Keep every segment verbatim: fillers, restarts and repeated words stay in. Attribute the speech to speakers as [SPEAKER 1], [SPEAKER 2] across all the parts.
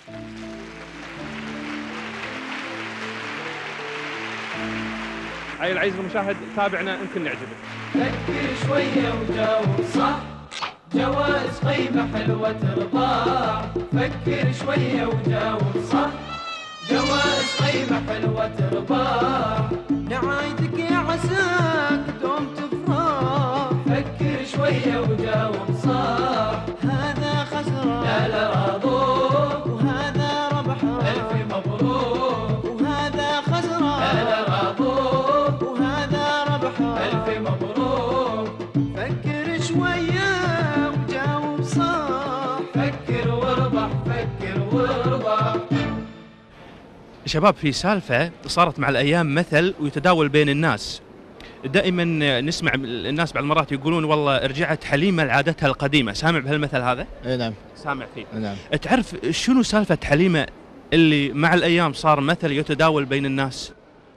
[SPEAKER 1] هاي العزيز المشاهد تابعنا يمكن نعجبك.
[SPEAKER 2] فكر شوية وجاوب صح، جواز قيمة حلوة ترضى. فكر شوية وجاوب صح، جواز قيمة حلوة ترضى. نعايدك يا عساك دوم تفرح. فكر شوية وجاوب صح، هذا خسران لا لا راضوك، وهذا ربح ألف مبروك. وهذا خسران لا لا راضوك، وهذا ربح ألف مبروك. فكر شوية وجاوب صح، فكر واربح، فكر واربح.
[SPEAKER 1] شباب، في سالفة صارت مع الأيام مثل ويتداول بين الناس. دائما نسمع الناس بعض المرات يقولون والله رجعت حليمة لعادتها القديمة. سامع بهالمثل هذا؟
[SPEAKER 3] اي نعم.
[SPEAKER 1] سامع فيه؟
[SPEAKER 3] نعم.
[SPEAKER 1] تعرف شنو سالفة حليمة اللي مع الأيام صار مثل يتداول بين الناس؟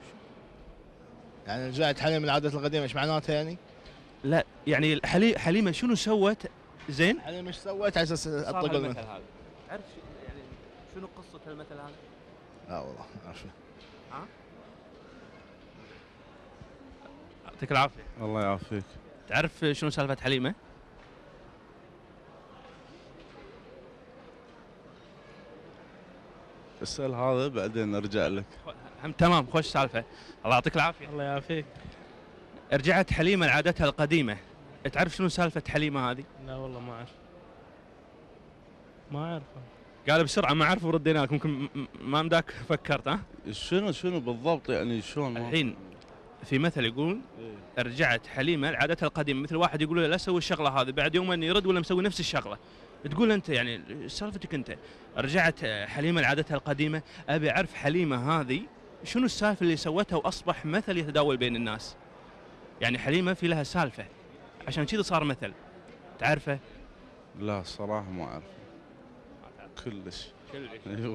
[SPEAKER 3] يعني رجعت حليمة لعادتها القديمة، ايش معناتها يعني؟
[SPEAKER 1] لا يعني حلي... حليمة شنو سوت زين؟
[SPEAKER 3] حليمة ايش سوت على اساس اطلق
[SPEAKER 1] المثل هذا؟ تعرف يعني شنو قصة المثل هذا؟
[SPEAKER 3] لا والله ما اعرف.
[SPEAKER 1] ها؟ يعطيك العافية.
[SPEAKER 4] الله يعافيك.
[SPEAKER 1] تعرف شنو سالفة حليمة؟
[SPEAKER 4] اسأل هذا بعدين ارجع لك.
[SPEAKER 1] هم تمام، خوش سالفة. الله يعطيك العافية.
[SPEAKER 5] الله يعافيك.
[SPEAKER 1] رجعت حليمة لعادتها القديمة. تعرف شنو سالفة حليمة هذه؟
[SPEAKER 5] لا والله ما أعرف. ما أعرف.
[SPEAKER 1] قال بسرعة ما أعرف وردينا لك، ممكن ما مداك فكرت. ها؟
[SPEAKER 4] شنو شنو بالضبط يعني شلون؟
[SPEAKER 1] الحين في مثل يقول رجعت حليمة لعادتها القديمة، مثل واحد يقول له لا سوي الشغلة هذه، بعد يومين يرد ولا مسوي نفس الشغلة. تقول أنت يعني سالفتك أنت رجعت حليمة لعادتها القديمة. أبي أعرف حليمة هذه شنو السالفة اللي سوتها وأصبح مثل يتداول بين الناس. يعني حليمة في لها سالفة عشان كذا صار مثل. تعرفه؟
[SPEAKER 4] لا الصراحة ما أعرف كلش.
[SPEAKER 1] كلش.
[SPEAKER 4] ايوه.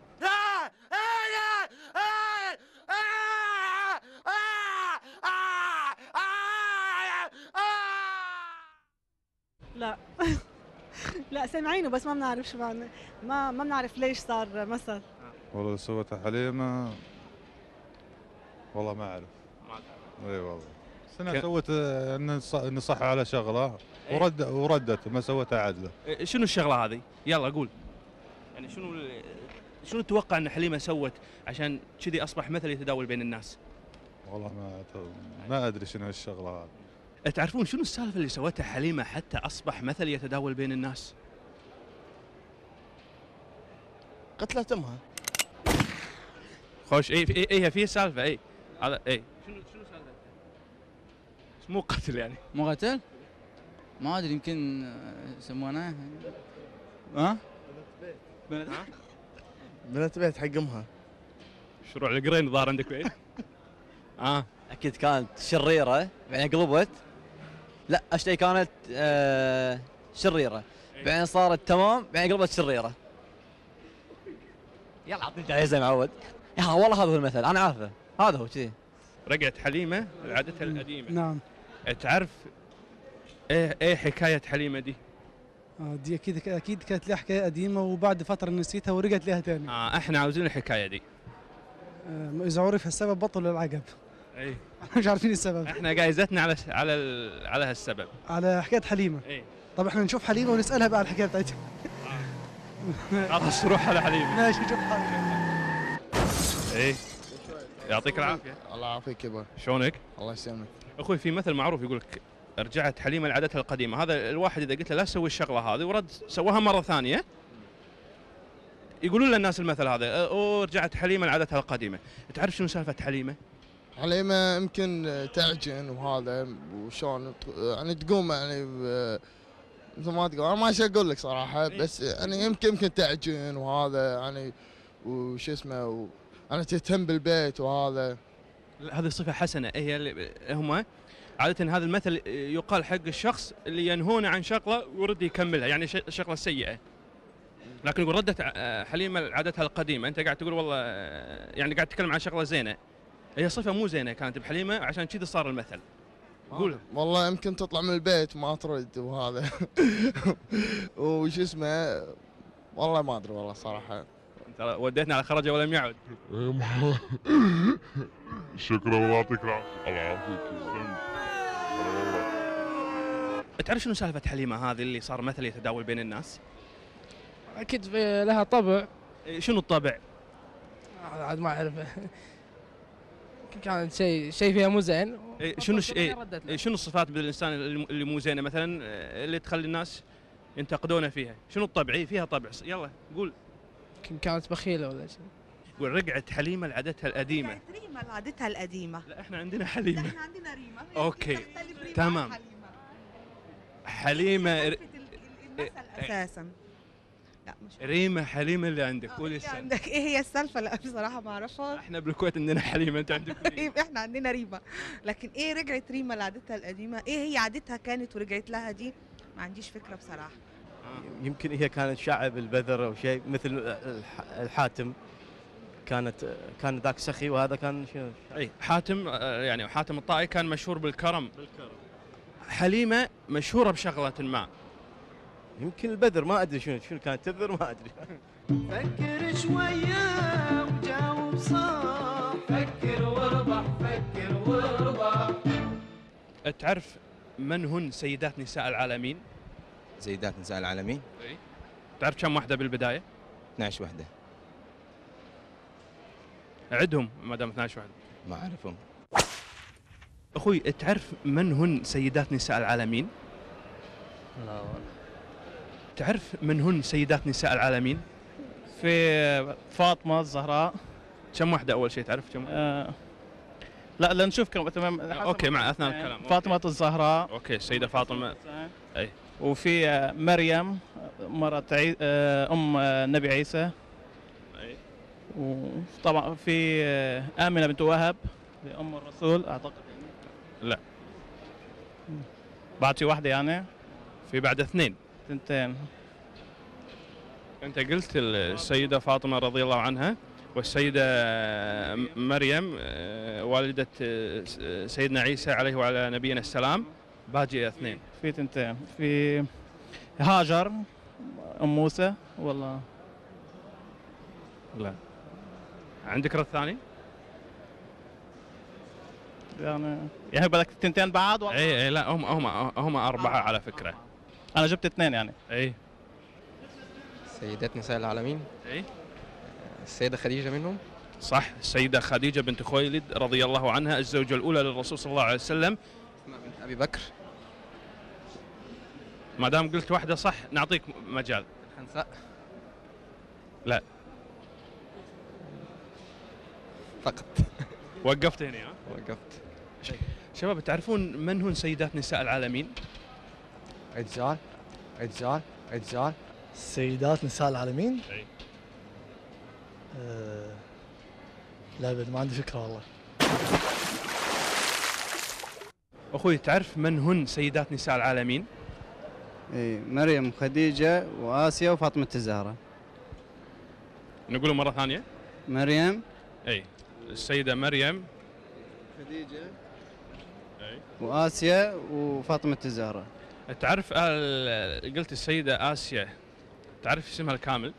[SPEAKER 6] لا لا سامعينه بس ما بنعرف شو معنى، ما ما بنعرف ليش صار مثل.
[SPEAKER 7] والله سوتها حليمة والله ما اعرف.
[SPEAKER 1] ما تعرف.
[SPEAKER 7] اي والله. بس انا سوت انه صح على شغله ورد وردت ما سوتها عدله.
[SPEAKER 1] شنو الشغلة هذه؟ يلا قول. يعني شنو شنو تتوقع ان حليمة سوت عشان كذي اصبح مثل يتداول بين الناس؟
[SPEAKER 7] والله ما ما ادري شنو هالشغله هذه.
[SPEAKER 1] تعرفون شنو السالفة اللي سوتها حليمة حتى اصبح مثل يتداول بين الناس؟
[SPEAKER 3] قتلت امها.
[SPEAKER 1] خوش. اي اي اي في سالفة. اي هذا اي شنو شنو سالفة؟ مو قتل يعني.
[SPEAKER 8] مو قتل؟ ما ادري يمكن يسمونه ها؟
[SPEAKER 1] بنت ها؟
[SPEAKER 3] بنت بيت حق امها.
[SPEAKER 1] شروع القرين ظهر عندك بعيد. اه
[SPEAKER 9] اكيد كانت شريره بعدين قلبت. لا اشتي كانت آه شريره بعدين صارت تمام بعدين قلبت شريره. يلا اعطيني جايزه معود. يا والله هذا هو المثل انا عارفه، هذا هو كذي.
[SPEAKER 1] رجعت حليمه لعادتها القديمه.
[SPEAKER 10] نعم.
[SPEAKER 1] تعرف ايه ايه حكايه حليمه دي؟
[SPEAKER 10] آه دي اكيد اكيد كانت لها حكايه قديمه وبعد فتره نسيتها ورجعت لها ثاني.
[SPEAKER 1] اه احنا عاوزين الحكايه دي.
[SPEAKER 10] آه اذا عرف السبب بطل العقب.
[SPEAKER 1] اي
[SPEAKER 10] احنا مش عارفين السبب.
[SPEAKER 1] احنا جايزتنا على على ال... على هالسبب.
[SPEAKER 10] على حكايه حليمه.
[SPEAKER 1] اي
[SPEAKER 10] طب احنا نشوف حليمه ونسالها بقى على الحكايه بتاعتها.
[SPEAKER 1] خلاص نروح على حليمه.
[SPEAKER 10] ماشي نشوف حليمه.
[SPEAKER 1] اي يعطيك العافيه.
[SPEAKER 3] الله يعافيك يبا.
[SPEAKER 1] شلونك؟
[SPEAKER 3] الله يسلمك.
[SPEAKER 1] اخوي في مثل معروف يقول لك رجعت حليمه لعادتها القديمه. هذا الواحد اذا قلت له لا تسوي الشغله هذه ورد سواها مره ثانيه يقولون للناس المثل هذا اوه رجعت حليمه لعادتها القديمه. تعرف شنو سالفه حليمه؟
[SPEAKER 3] حليمة يمكن تعجن وهذا وشون يعني تقوم يعني مثل ما تقول. انا ما ايش اقول لك صراحه بس يعني يمكن يمكن تعجن وهذا يعني وش اسمه يعني تهتم بالبيت وهذا.
[SPEAKER 1] هذه صفه حسنه. هي اللي هم عاده هذا المثل يقال حق الشخص اللي ينهون عن شغله ويرد يكملها، يعني شغله سيئه. لكن يقول ردت حليمه عادتها القديمه، انت قاعد تقول والله يعني قاعد تتكلم عن شغله زينه. هي صفه مو زينه كانت بحليمه عشان كذا صار المثل. قول.
[SPEAKER 3] والله يمكن تطلع من البيت ما ترد وهذا وش اسمه والله ما ادري والله صراحه.
[SPEAKER 1] انت وديتنا على خرج ولم يعد.
[SPEAKER 5] شكرا الله يعطيك العافيه. الله يعافيك.
[SPEAKER 1] تعرف شنو سالفه حليمه هذه اللي صار مثل يتداول بين الناس؟
[SPEAKER 11] اكيد في- لها طبع.
[SPEAKER 1] إيه، شنو الطبع؟
[SPEAKER 11] عاد ما اعرف. كان شيء شيء فيها مو زين.
[SPEAKER 1] إيه، شنو ش... إيه،
[SPEAKER 11] ردت له.
[SPEAKER 1] إيه، شنو الصفات بالانسان اللي اللي مو زينه مثلا آه، اللي تخلي الناس ينتقدونه فيها؟ شنو الطبع؟ إيه، فيها طبع، يلا قول.
[SPEAKER 11] يمكن كانت بخيله ولا شيء.
[SPEAKER 1] قول رجعت حليمه لعادتها القديمه.
[SPEAKER 12] رجعت ريما لعادتها القديمه.
[SPEAKER 1] لا احنا عندنا حليمه.
[SPEAKER 12] احنا عندنا ريما.
[SPEAKER 1] أوكي.
[SPEAKER 12] تختلف ريما
[SPEAKER 1] تمام.
[SPEAKER 12] عن حليمة.
[SPEAKER 1] حليمه
[SPEAKER 12] سالفة ال- ال- المثل اساسا. لا مش
[SPEAKER 1] ريمه حليمه اللي عندك،
[SPEAKER 12] آه،
[SPEAKER 1] قولي
[SPEAKER 12] اللي
[SPEAKER 1] السالفه.
[SPEAKER 12] عندك ايه هي السالفه؟ لا بصراحه ما اعرفها.
[SPEAKER 1] احنا بالكويت عندنا حليمه، انت عندك
[SPEAKER 12] طيب احنا عندنا ريما، لكن ايه رجعت ريما لعادتها القديمه؟ ايه هي عادتها كانت ورجعت لها دي؟ ما عنديش فكره بصراحه.
[SPEAKER 9] يمكن هي كانت شعب البذر او شيء مثل الح- الحاتم. كانت كان ذاك سخي وهذا كان شنو؟
[SPEAKER 1] اي حاتم آه، يعني حاتم الطائي كان مشهور بالكرم. بالكرم. حليمه مشهوره بشغله ما.
[SPEAKER 9] يمكن البذر، ما ادري شنو شنو كانت تبذر، ما ادري.
[SPEAKER 2] فكر شوية وجاوب صح. فكر واربح، فكر واربح.
[SPEAKER 1] تعرف من هن سيدات نساء العالمين؟
[SPEAKER 13] سيدات نساء العالمين.
[SPEAKER 1] اي. تعرف كم واحده بالبدايه؟
[SPEAKER 13] اثنعش وحده.
[SPEAKER 1] عدهم ما دام اثنعش واحده.
[SPEAKER 13] ما اعرفهم.
[SPEAKER 1] اخوي تعرف من هن سيدات نساء العالمين؟
[SPEAKER 9] لا والله.
[SPEAKER 1] تعرف من هن سيدات نساء العالمين؟
[SPEAKER 14] في فاطمه الزهراء.
[SPEAKER 1] كم واحده اول شيء تعرف كم؟
[SPEAKER 14] آه لا لا نشوف كم تمام.
[SPEAKER 1] اوكي مع اثناء الكلام.
[SPEAKER 14] فاطمه
[SPEAKER 1] أوكي.
[SPEAKER 14] الزهراء.
[SPEAKER 1] اوكي السيده فاطمه. اي.
[SPEAKER 14] وفي آه، مريم مرات عي... آه، ام آه، النبي عيسى.
[SPEAKER 1] اي.
[SPEAKER 14] وطبعا في آه، امنه بنت وهب ام الرسول اعتقد.
[SPEAKER 1] لا.
[SPEAKER 14] بعد في واحده يعني.
[SPEAKER 1] في بعد اثنين.
[SPEAKER 14] ثنتين.
[SPEAKER 1] انت قلت السيده فاطمه رضي الله عنها والسيده مريم آه، والده آه، سيدنا عيسى عليه وعلى نبينا السلام. باقي اثنين.
[SPEAKER 14] في ثنتين. في هاجر ام موسى والله.
[SPEAKER 1] لا. عندك رد ثاني؟
[SPEAKER 14] يعني يعني بدك ثنتين بعد والله.
[SPEAKER 1] اي اي لا هم هم هم اربعه على فكره.
[SPEAKER 14] انا جبت اثنين يعني.
[SPEAKER 1] اي.
[SPEAKER 15] سيدات نساء العالمين.
[SPEAKER 1] اي.
[SPEAKER 15] السيدة خديجة منهم.
[SPEAKER 1] صح السيده خديجه بنت خويلد رضي الله عنها الزوجه الاولى للرسول صلى الله عليه وسلم.
[SPEAKER 15] اسماء بنت ابي بكر.
[SPEAKER 1] ما دام قلت واحده صح نعطيك مجال.
[SPEAKER 15] الخنساء.
[SPEAKER 1] لا.
[SPEAKER 15] فقط.
[SPEAKER 1] وقفت هنا ها؟
[SPEAKER 15] وقفت.
[SPEAKER 1] شباب تعرفون من هن سيدات نساء العالمين؟
[SPEAKER 16] رجال رجال رجال سيدات نساء العالمين؟
[SPEAKER 1] اي.
[SPEAKER 16] آه لا بعد ما عندي فكرة والله.
[SPEAKER 1] اخوي تعرف من هن سيدات نساء العالمين؟
[SPEAKER 17] اي مريم وخديجة وآسيا وفاطمة الزهراء.
[SPEAKER 1] نقوله مرة ثانية؟
[SPEAKER 17] مريم.
[SPEAKER 1] اي السيدة مريم.
[SPEAKER 17] خديجة.
[SPEAKER 1] اي.
[SPEAKER 17] وآسيا وفاطمة الزهراء.
[SPEAKER 1] تعرف ال- قلت السيدة آسيا، تعرف اسمها الكامل؟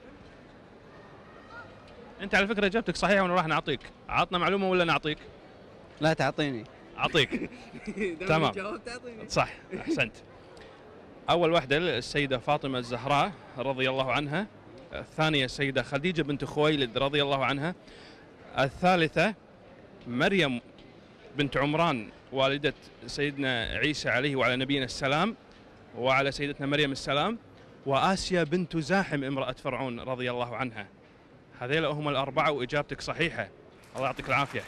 [SPEAKER 1] انت على فكرة اجابتك صحيحة وانا راح نعطيك، عطنا معلومة ولا نعطيك؟
[SPEAKER 17] لا تعطيني.
[SPEAKER 1] اعطيك. تمام. صح احسنت. اول واحدة السيدة فاطمة الزهراء رضي الله عنها، الثانية السيدة خديجة بنت خويلد رضي الله عنها، الثالثة مريم بنت عمران والدة سيدنا عيسى عليه وعلى نبينا السلام وعلى سيدتنا مريم السلام، وآسيا بنت زاحم امرأة فرعون رضي الله عنها. هذيلا هم الأربعة وإجابتك صحيحة. الله يعطيك العافية.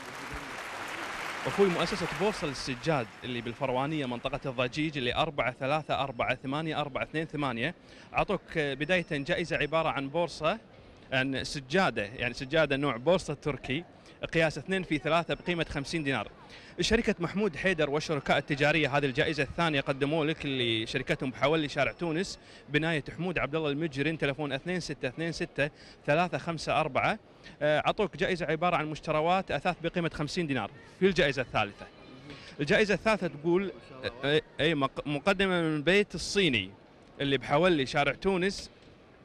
[SPEAKER 1] أخوي مؤسسة بورصة للسجاد اللي بالفروانية منطقة الضجيج اللي أربعة ثلاثة أربعة ثمانية أربعة اثنين ثمانية أعطوك بداية جائزة عبارة عن بورصة، عن سجادة يعني سجادة نوع بورصة تركي قياس اثنين في ثلاثة بقيمة خمسين دينار. شركة محمود حيدر والشركاء التجارية هذه الجائزة الثانية قدموا لك اللي شركتهم بحولي شارع تونس بناية حمود عبد الله المجرين، تلفون اثنين ستة اثنين ستة ثلاثة خمسة أربعة. أعطوك جائزة عبارة عن مشتروات أثاث بقيمة خمسين دينار في الجائزة الثالثة. الجائزة الثالثة تقول أي مقدمة من البيت الصيني اللي بحولي شارع تونس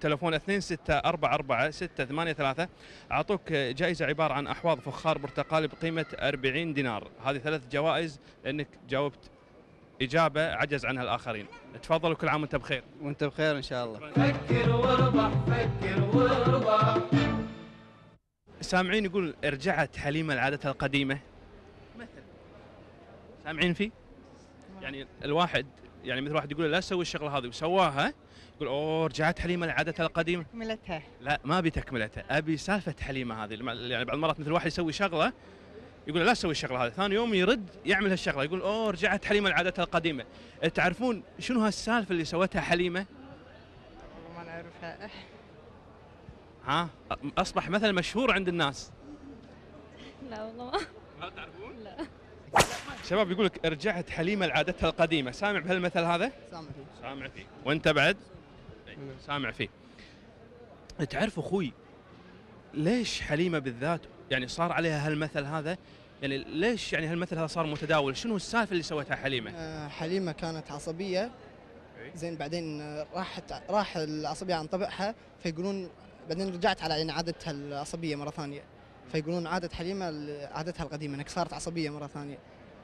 [SPEAKER 1] تلفون اثنين ستة أربعة أربعة ستة ثمانية ثلاثة أعطوك جائزة عبارة عن أحواض فخار برتقالي بقيمة أربعين دينار. هذه ثلاث جوائز لأنك جاوبت إجابة عجز عنها الآخرين. تفضل وكل عام وأنت بخير.
[SPEAKER 17] وأنت بخير إن شاء الله.
[SPEAKER 2] فكر واربح فكر واربح.
[SPEAKER 1] سامعين يقول رجعت حليمة لعادتها القديمة مثل سامعين فيه؟ يعني الواحد يعني مثل واحد يقول لا تسوي الشغلة هذه وسواها يقول اوه رجعت حليمة لعادتها القديمة.
[SPEAKER 12] تكملتها.
[SPEAKER 1] لا ما ابي تكملتها، ابي سالفة حليمة هذه. يعني بعض المرات مثل واحد يسوي شغلة يقول لا تسوي الشغلة هذه، ثاني يوم يرد يعمل هالشغلة يقول اوه رجعت حليمة لعادتها القديمة. تعرفون شنو هالسالفة اللي سوتها حليمة؟
[SPEAKER 12] والله ما نعرفها.
[SPEAKER 1] ها اصبح مثل مشهور عند الناس.
[SPEAKER 18] لا والله ما
[SPEAKER 1] ما تعرفون؟
[SPEAKER 18] لا.
[SPEAKER 1] شباب يقول لك رجعت حليمة لعادتها القديمة، سامع بهالمثل هذا؟
[SPEAKER 17] سامع فيه.
[SPEAKER 1] سامع فيه، وانت بعد؟ سامع فيه. تعرف اخوي ليش حليمة بالذات يعني صار عليها هالمثل هذا؟ يعني ليش يعني هالمثل هذا صار متداول؟ شنو السالفة اللي سوتها حليمة؟
[SPEAKER 19] آه، حليمة كانت عصبية زين، بعدين آه، راحت راح العصبية عن طبعها، فيقولون بعدين رجعت على يعني عادتها العصبية مرة ثانية، فيقولون عادة حليمة عادتها القديمة انك صارت عصبية مرة ثانية.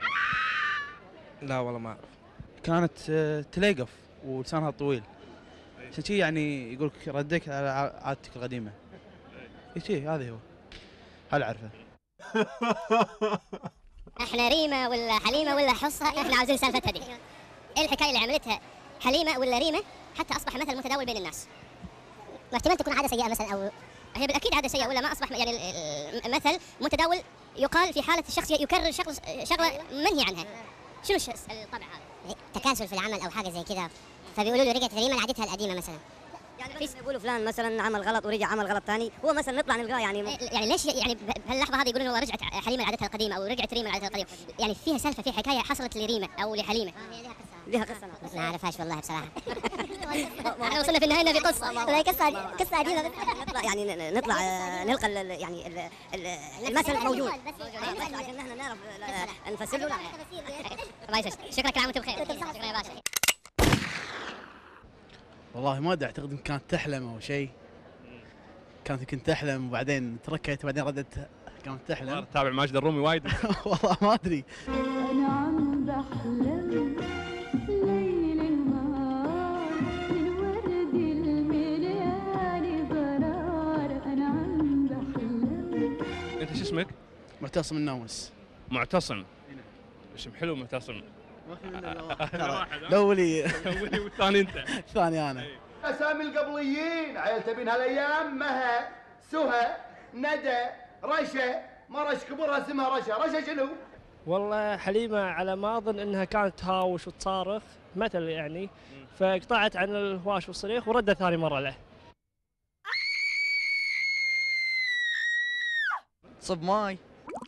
[SPEAKER 20] لا والله ما اعرف. كانت آه، تليقف ولسانها طويل، عشان شي يعني يقول لك ردك على ع- عادتك القديمة. اي شي هذا هو. هل اعرفه؟
[SPEAKER 21] احنا ريمة ولا حليمة ولا حصة، احنا عاوزين سالفتها دي. ايه الحكاية اللي عملتها حليمة ولا ريمة حتى اصبح مثل متداول بين الناس؟ واحتمال تكون عادة سيئة مثلا، او هي بالأكيد عادة سيئة ولا ما أصبح يعني ال- المثل متداول يقال في حالة الشخص يكرر شغل شغلة منهي عنها. شنو الش- الطبع هذا؟ تكاسل في العمل أو حاجة زي كذا، فبيقولوا له رجعت ريمة لعادتها القديمة مثلا.
[SPEAKER 22] يعني مثلا يقولوا فلان مثلا عمل غلط ورجع عمل غلط ثاني، هو مثلا نطلع نلقاه يعني
[SPEAKER 21] يعني ليش يعني بهاللحظة هذه يقولون هو رجعت حليمة لعادتها القديمة أو رجعت ريمة لعادتها القديمة؟ يعني فيها سالفة، في حكاية حصلت لريمة أو لحليمة.
[SPEAKER 22] لها قصة.
[SPEAKER 21] بس ما اعرفهاش والله بصراحة. احنا وصلنا في النهاية إنها في قصة، والله قصة قصة قديمة.
[SPEAKER 22] نطلع يعني نطلع آه، نلقى ال- يعني ال- ال- المثل موجود عشان احنا نعرف آه، نفسر له.
[SPEAKER 21] الله يسعدك، شكرا كل عام وانتم بخير. شكرا يا باشا.
[SPEAKER 20] والله ما ادري، اعتقد إن كانت تحلم او شيء. كانت يمكن تحلم وبعدين تركت وبعدين ردت كانت تحلم.
[SPEAKER 1] تابع ماجد الرومي وايد.
[SPEAKER 20] والله ما ادري.
[SPEAKER 2] أنا عم بحلم ليل نهار الورد المليان قرار. أنا عم بحلم.
[SPEAKER 1] انت شو اسمك؟
[SPEAKER 20] معتصم الناوس.
[SPEAKER 1] معتصم. اسم حلو معتصم.
[SPEAKER 20] ما في منه
[SPEAKER 1] الا واحد.
[SPEAKER 20] الاولي.
[SPEAKER 1] الاولي والثاني انت.
[SPEAKER 20] الثاني انا.
[SPEAKER 23] اسامي القبليين عيل تبين هالايام مها سهى ندى رشا، ما رش كبرها اسمها رشا. رشا شنو؟
[SPEAKER 24] والله حليمة على ما أظن أنها كانت تهاوش وتصارخ مثل يعني، فقطعت عن الهواش والصريخ وردت ثاني مرة له.
[SPEAKER 9] صب ماي.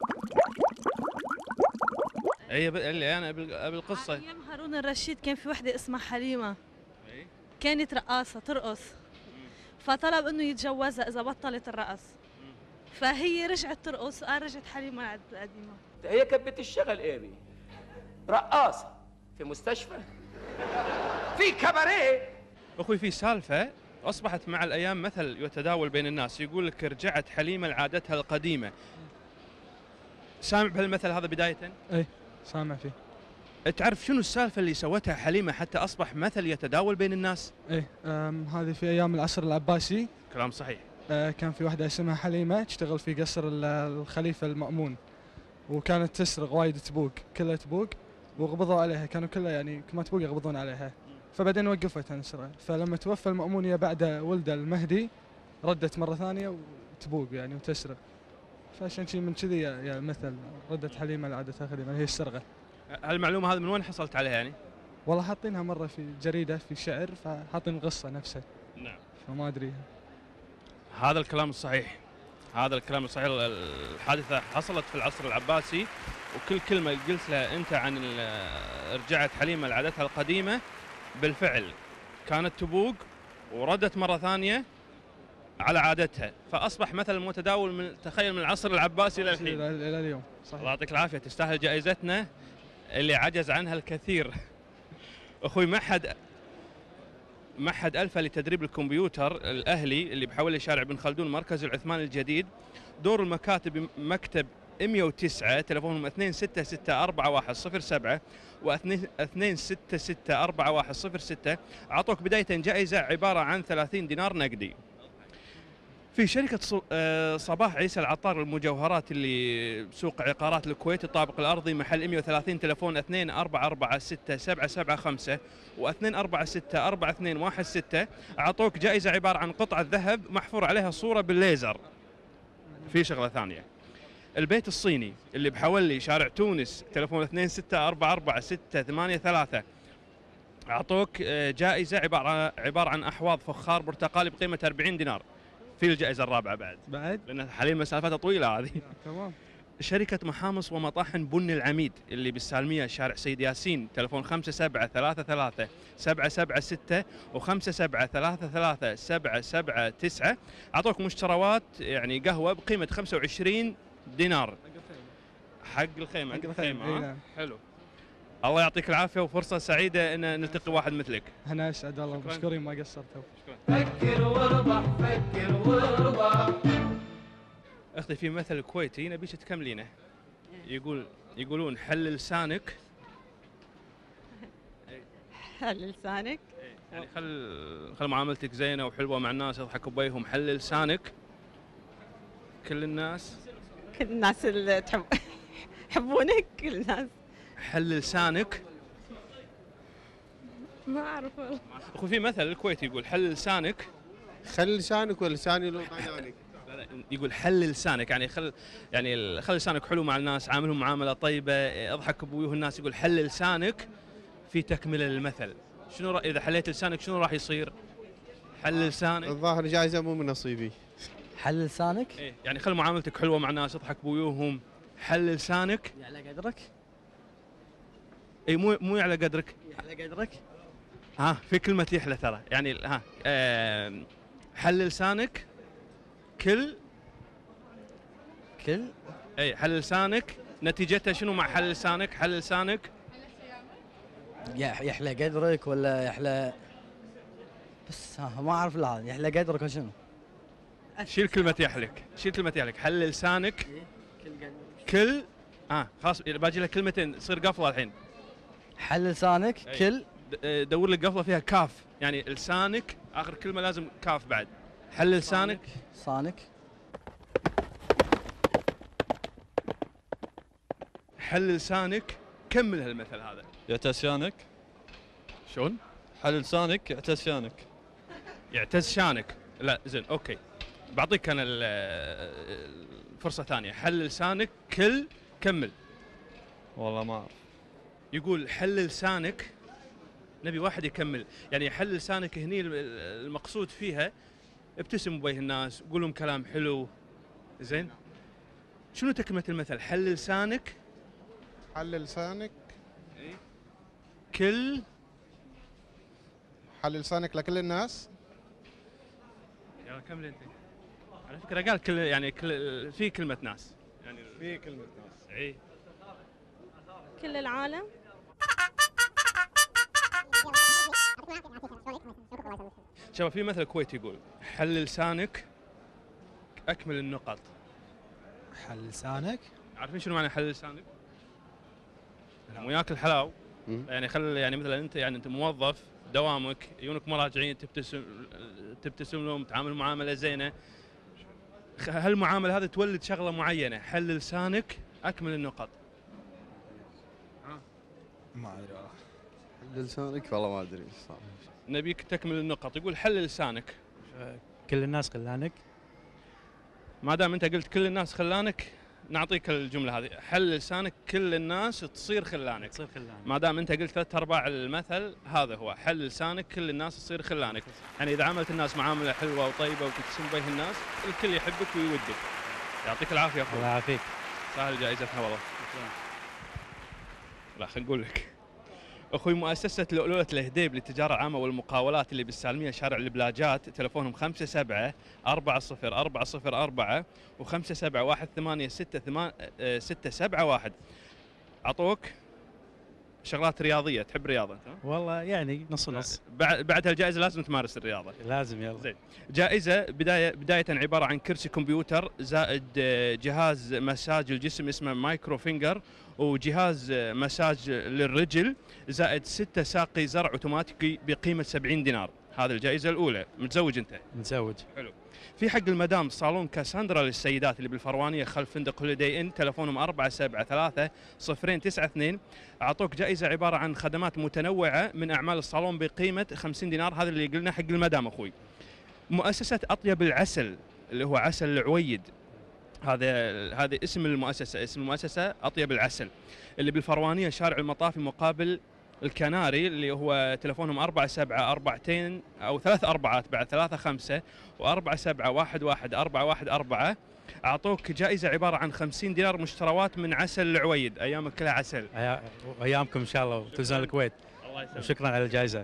[SPEAKER 1] اي ب- اللي انا قبل قبل القصه.
[SPEAKER 25] ايام هارون الرشيد كان في وحده اسمها حليمه، كانت رقاصه ترقص، فطلب انه يتجوزها اذا بطلت الرقص، فهي رجعت ترقص وقال رجعت حليمه العادة القديمه.
[SPEAKER 26] هي كانت بتشتغل ايه بي؟ رقاصة في مستشفى؟ في كباريه؟
[SPEAKER 1] اخوي في سالفه اصبحت مع الايام مثل يتداول بين الناس، يقول لك رجعت حليمه لعادتها القديمه. سامع بهالمثل هذا بدايه؟
[SPEAKER 10] اي سامع فيه.
[SPEAKER 1] تعرف شنو السالفه اللي سوتها حليمه حتى اصبح مثل يتداول بين الناس؟
[SPEAKER 10] ايه أم، هذه في ايام العصر العباسي.
[SPEAKER 1] كلام صحيح.
[SPEAKER 10] آه، كان في واحدة اسمها حليمة تشتغل في قصر ال- الخليفة المأمون، وكانت تسرق وايد تبوق، كلها تبوق وقبضوا عليها، كانوا كلها يعني كل ما تبوق يقبضون عليها، فبعدين وقفت عن السرقة. فلما توفى المأمون بعد ولده المهدي ردت مرة ثانية وتبوق يعني وتسرق، فعشان شي من كذي يعني مثل ردت حليمة لعادتها القديمة هي السرقة.
[SPEAKER 1] هالمعلومه هذه من وين حصلت عليها يعني؟
[SPEAKER 10] والله حاطينها مرة في جريدة في شعر، فحاطين القصة نفسها.
[SPEAKER 1] نعم.
[SPEAKER 10] فما أدري.
[SPEAKER 1] هذا الكلام الصحيح، هذا الكلام الصحيح. الحادثة حصلت في العصر العباسي، وكل كلمة قلت لها أنت عن ال- رجعت حليمة لعادتها القديمة بالفعل كانت تبوق وردت مرة ثانية على عادتها، فأصبح مثل متداول من تخيل من العصر العباسي إلى الحين.
[SPEAKER 10] إلى اليوم. صحيح.
[SPEAKER 1] الله يعطيك العافية، تستاهل جائزتنا اللي عجز عنها الكثير. أخوي ما حد معهد ألفا لتدريب الكمبيوتر الأهلي اللي بحوالي شارع بن خلدون مركز العثمان الجديد. دور المكاتب مكتب مئة وتسعة، تلفونهم اثنين ستة ستة أربعة واحد صفر سبعة واثنين ستة ستة أربعة واحد صفر ستة. أعطوك بداية جائزة عبارة عن ثلاثين دينار نقدي. في شركة صباح عيسى العطار للمجوهرات اللي بسوق عقارات الكويت الطابق الأرضي محل مئة وثلاثين، تلفون اثنين أربعة أربعة ستة سبعة سبعة خمسة واثنين أربعة ستة أربعة اثنين واحد ستة. أعطوك جائزة عبارة عن قطعة ذهب محفور عليها صورة بالليزر. في شغلة ثانية، البيت الصيني اللي بحولي شارع تونس، تلفون اثنين ستة أربعة أربعة ستة ثمانية ثلاثة. أعطوك جائزة عبارة عبارة عن أحواض فخار برتقالي بقيمة أربعين دينار. في الجائزة الرابعة بعد
[SPEAKER 10] بعد
[SPEAKER 1] لأن حاليا مسافتها طويلة هذه.
[SPEAKER 10] تمام.
[SPEAKER 1] شركة محامص ومطاحن بن العميد اللي بالسالمية شارع سيد ياسين، تلفون خمسة سبعة ثلاثة ثلاثة سبعة سبعة ستة وخمسة سبعة ثلاثة ثلاثة سبعة سبعة تسعة. أعطوك مشتروات يعني قهوة بقيمة خمسة وعشرين دينار حق الخيمة. حق الخيمة. حلو. الله يعطيك العافية وفرصة سعيدة ان نلتقي واحد مثلك.
[SPEAKER 10] انا اسعد الله، مشكورين ما قصرتوا.
[SPEAKER 26] فكر واربح، فكر واربح.
[SPEAKER 1] اختي في مثل كويتي نبيك تكملينه. يقول يقولون حل لسانك.
[SPEAKER 3] حل لسانك؟
[SPEAKER 1] يعني خل خل معاملتك زينة وحلوة مع الناس، يضحكوا بيهم. حل لسانك كل الناس،
[SPEAKER 3] كل الناس اللي تحب يحبونك، كل الناس.
[SPEAKER 1] حل لسانك.
[SPEAKER 3] ما اعرف والله.
[SPEAKER 1] اخوي في مثل الكويتي يقول حل لسانك.
[SPEAKER 4] خل لسانك ولساني لو طيانك.
[SPEAKER 1] يقول حل لسانك يعني خل يعني خل لسانك حلو مع الناس، عاملهم معامله طيبه، اضحك بوجوه الناس. يقول حل لسانك. في تكمله للمثل، شنو اذا حليت لسانك شنو راح يصير؟ حل لسانك.
[SPEAKER 4] الظاهر جائزه مو من نصيبي.
[SPEAKER 9] حل لسانك؟
[SPEAKER 1] ايه يعني خل معاملتك حلوه مع الناس، اضحك بوجوههم. حل لسانك.
[SPEAKER 9] على قدرك.
[SPEAKER 1] اي مو مو على قدرك.
[SPEAKER 9] على قدرك.
[SPEAKER 1] ها في كلمة يحلى ترى يعني ها آه حل لسانك كل
[SPEAKER 9] كل
[SPEAKER 1] اي حل لسانك نتيجتها شنو مع حل لسانك؟ حل لسانك
[SPEAKER 9] يحلى قدرك ولا يحلى بس ها ما اعرف هذا يحلى قدرك ولا شنو؟
[SPEAKER 1] شيل كلمة يحلك، شيل كلمة يحلك. حل لسانك كل اه خلاص باجي لك كلمتين تصير قفلة الحين.
[SPEAKER 9] حل لسانك كل
[SPEAKER 1] دور لك قفله فيها كاف، يعني لسانك اخر كلمه لازم كاف بعد. حل لسانك.
[SPEAKER 9] صانك.
[SPEAKER 1] حل لسانك. كمل هالمثل هذا.
[SPEAKER 5] يعتز شانك.
[SPEAKER 1] شلون؟
[SPEAKER 5] حل لسانك يعتز شانك.
[SPEAKER 1] يعتز شانك. لا زين اوكي بعطيك انا الفرصه ثانيه. حل لسانك كل كمل.
[SPEAKER 5] والله ما اعرف.
[SPEAKER 1] يقول حل لسانك، نبي واحد يكمل، يعني حل لسانك هني المقصود فيها ابتسم بوجه الناس، قول لهم كلام حلو. زين شنو تكملة المثل؟ حل لسانك.
[SPEAKER 4] حل لسانك
[SPEAKER 1] كل
[SPEAKER 4] حل لسانك لكل الناس.
[SPEAKER 1] يلا كمل انت. على فكرة قال كل يعني كل في كلمة ناس، يعني
[SPEAKER 4] في كلمة ناس.
[SPEAKER 1] اي
[SPEAKER 3] كل العالم.
[SPEAKER 1] شباب في مثل كويتي يقول حل لسانك اكمل النقط.
[SPEAKER 6] حل لسانك.
[SPEAKER 1] عارفين شنو معنى حل لسانك؟ مو ياكل حلاو يعني خل يعني مثلا انت يعني انت موظف دوامك يجونك مراجعين تبتسم تبتسم لهم تعامل معامله زينه. هالمعامله هذه تولد شغله معينه. حل لسانك اكمل النقط.
[SPEAKER 6] ما ادري والله.
[SPEAKER 4] حل لسانك والله ما ادري صراحه.
[SPEAKER 1] نبيك تكمل النقط. يقول حل لسانك.
[SPEAKER 6] كل الناس خلانك.
[SPEAKER 1] ما دام انت قلت كل الناس خلانك نعطيك الجمله هذه. حل لسانك كل الناس تصير خلانك.
[SPEAKER 6] تصير خلانك.
[SPEAKER 1] ما دام انت قلت ثلاث ارباع المثل هذا هو. حل لسانك كل الناس تصير خلانك. يعني اذا عملت الناس معامله حلوه وطيبه وتبتسم بين الناس الكل يحبك ويودك. يعطيك العافيه اخوي.
[SPEAKER 6] الله يعافيك.
[SPEAKER 1] سهل جائزتها والله. لا خلينا نقول لك اخوي مؤسسه لؤلؤه الهديب للتجاره العامه والمقاولات اللي بالسالميه شارع البلاجات، تلفونهم خمسة سبعة أربعة صفر أربعة صفر أربعة وخمسة سبعة واحد ثمانية ستة ثمانية ستة سبعة واحد. عطوك شغلات رياضيه، تحب رياضه انت؟
[SPEAKER 6] والله يعني نص نص.
[SPEAKER 1] بعد بعد هالجائزه لازم تمارس الرياضه.
[SPEAKER 6] لازم يلا.
[SPEAKER 1] زين. جائزه بدايه بدايه عباره عن كرسي كمبيوتر زائد جهاز مساج الجسم اسمه مايكرو فينجر، وجهاز مساج للرجل، زائد ستة ساقي زرع اوتوماتيكي بقيمه سبعين دينار. هذه الجائزه الاولى. متزوج انت؟
[SPEAKER 6] متزوج.
[SPEAKER 1] حلو. في حق المدام صالون كاساندرا للسيدات اللي بالفروانيه خلف فندق هوليداي ان، تلفونهم أربعة سبعة ثلاثة صفرين تسعة اثنين. اعطوك جائزه عباره عن خدمات متنوعه من اعمال الصالون بقيمه خمسين دينار. هذا اللي قلنا حق المدام اخوي. مؤسسه اطيب العسل اللي هو عسل العويد، هذا هذا اسم المؤسسه، اسم المؤسسه اطيب العسل اللي بالفروانيه شارع المطافي مقابل الكناري، اللي هو تلفونهم أربعة سبعة أربعتين أو ثلاث أربعات بعد ثلاثة خمسة وأربعة سبعة واحد واحد أربعة واحد أربعة. أعطوك جائزة عبارة عن خمسين دينار مشتروات من عسل العويد. أيامك كلها عسل.
[SPEAKER 6] أيامكم إن شاء الله وتلفزيون الكويت.
[SPEAKER 1] الله يسلمك.
[SPEAKER 6] وشكرا على الجائزة.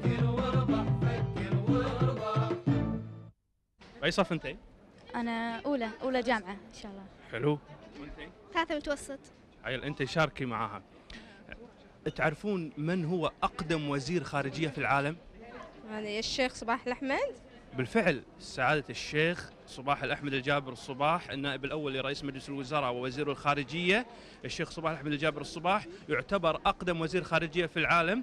[SPEAKER 1] أي صف أنت؟
[SPEAKER 18] أنا أولى أولى جامعة إن شاء الله.
[SPEAKER 1] حلو. وأنت؟
[SPEAKER 18] ثالثة متوسط.
[SPEAKER 1] عيل أنت شاركي معاها. تعرفون من هو أقدم وزير خارجية في العالم؟
[SPEAKER 7] يعني الشيخ صباح الأحمد.
[SPEAKER 1] بالفعل سعادة الشيخ صباح الأحمد الجابر الصباح، النائب الأول لرئيس مجلس الوزراء ووزير الخارجية. الشيخ صباح الأحمد الجابر الصباح يعتبر أقدم وزير خارجية في العالم.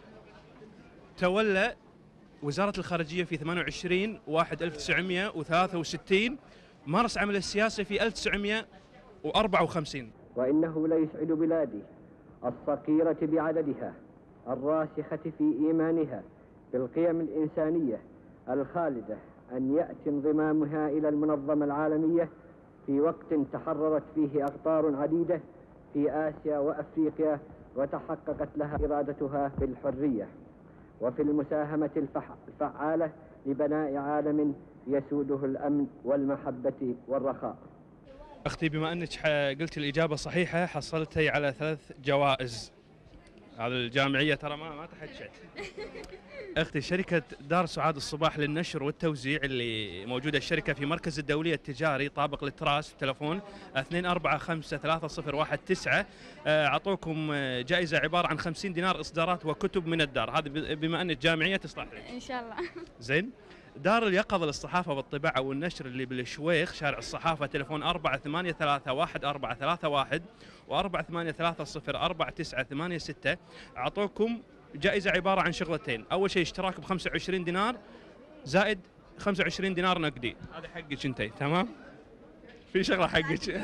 [SPEAKER 1] تولى وزارة الخارجية في ثمانية وعشرين واحد ألف وتسعمئة وثلاثة وستين، مارس عمله السياسي في ألف وتسعمئة وأربعة وخمسين.
[SPEAKER 8] وإنه ليسعد بلادي الصغيرة بعددها الراسخة في إيمانها بالقيم الإنسانية الخالدة أن يأتي انضمامها إلى المنظمة العالمية في وقت تحررت فيه أقطار عديدة في آسيا وأفريقيا وتحققت لها إرادتها بالحرية، وفي المساهمة الفعالة لبناء عالم يسوده الأمن والمحبة والرخاء.
[SPEAKER 1] أختي بما أنك قلت الإجابة صحيحة حصلتي على ثلاث جوائز. هذا الجامعية ترى ما ما تحشت. أختي شركة دار سعاد الصباح للنشر والتوزيع اللي موجودة الشركة في مركز الدولية التجاري طابق للتراس، تلفون اثنين أربعة خمسة ثلاثة صفر واحد تسعة. أعطوكم جائزة عبارة عن خمسين دينار إصدارات وكتب من الدار. هذا بما أنك جامعية تصلح لك.
[SPEAKER 18] إن شاء الله.
[SPEAKER 1] زين. دار اليقظة للصحافة والطباعة والنشر اللي بالشويخ شارع الصحافة، تلفون أربعة ثمانية ثلاثة واحد أربعة ثلاثة واحد وأربعة ثمانية ثلاثة صفر أربعة تسعة ثمانية ستة. أعطوكم جائزة عبارة عن شغلتين. أول شيء اشتراك ب خمسة وعشرين دينار زائد خمسة وعشرين دينار نقدي. هذا حقك أنت، تمام؟ في شغلة حقك.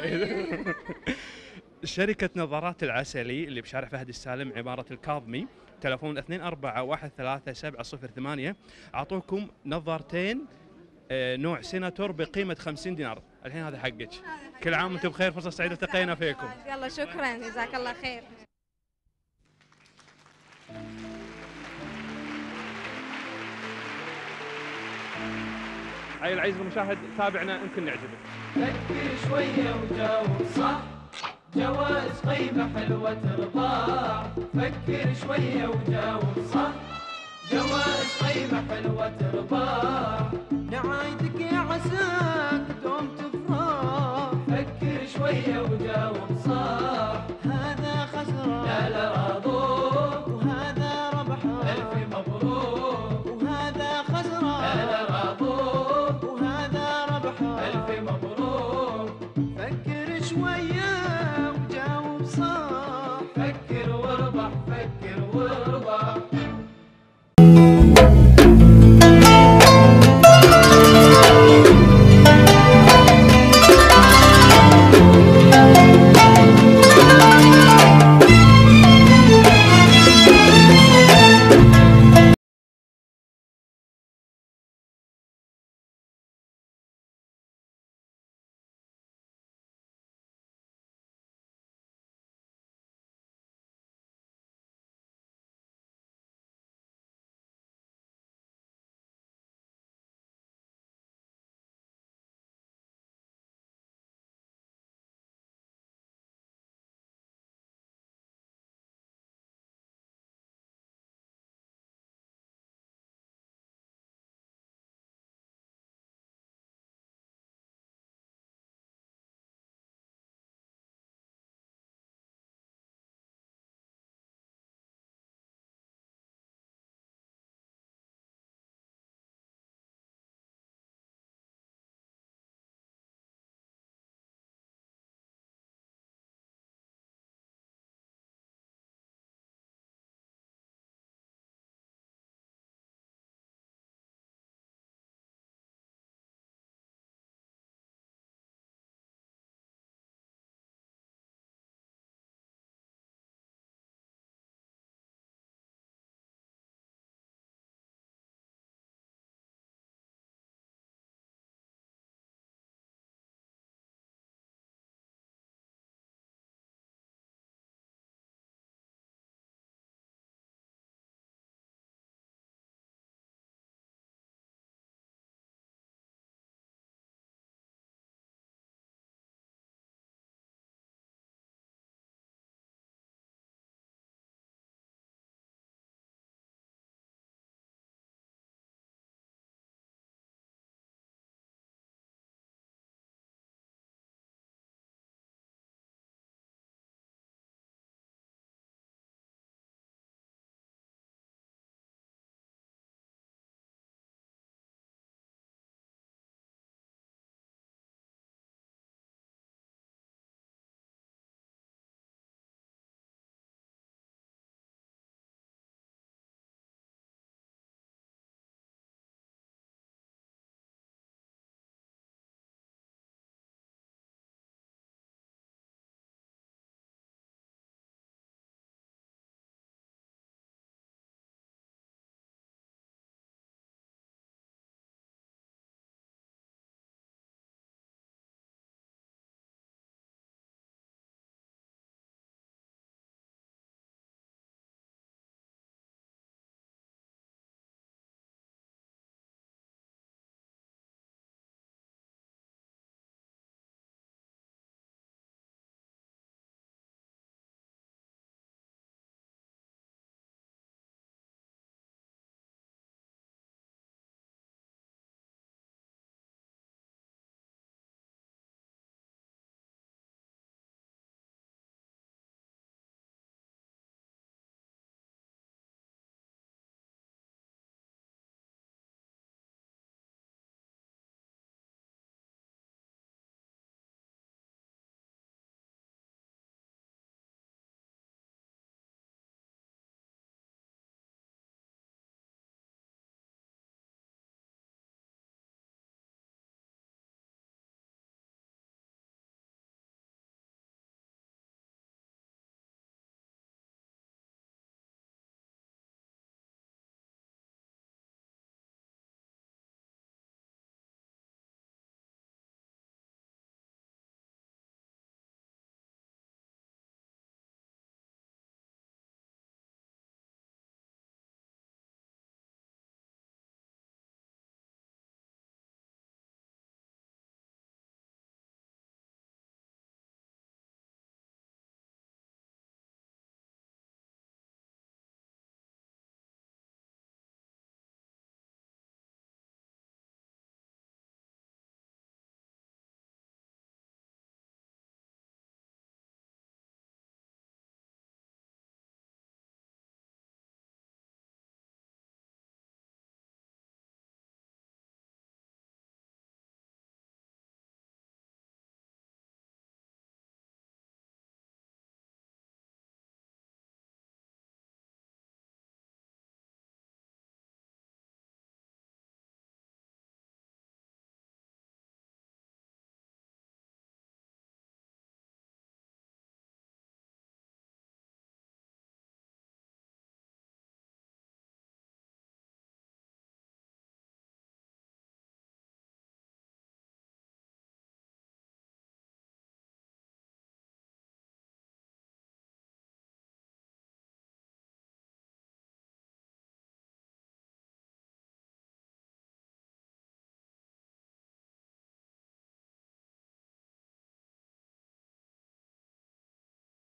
[SPEAKER 1] شركة نظارات العسلي اللي بشارع فهد السالم عبارة الكاظمي، تلفون اثنين أربعة واحد ثلاثة سبعة صفر ثمانية. أعطوكم نظارتين نوع سيناتور بقيمة خمسين دينار. الحين هذا حقك. كل عام وانتم بخير، فرصة سعيدة التقينا فيكم.
[SPEAKER 7] يلا شكرا، جزاك الله خير.
[SPEAKER 1] أي العزيز المشاهد تابعنا يمكن نعجبك.
[SPEAKER 11] فكر شوية وجاوب صح، جوائز قيمة حلوة ترضى. فكر شوية وجاوب صح، جوائز قيمة حلوة ترضى. نعايتك يا عساك دوم تفرح. فكر شوية وجاوب صح، هذا خسران لا لا راضوك، وهذا ربح ألف مبروك. وهذا خسران لا لا راضوك، وهذا ربح ألف مبروك. فكر شوية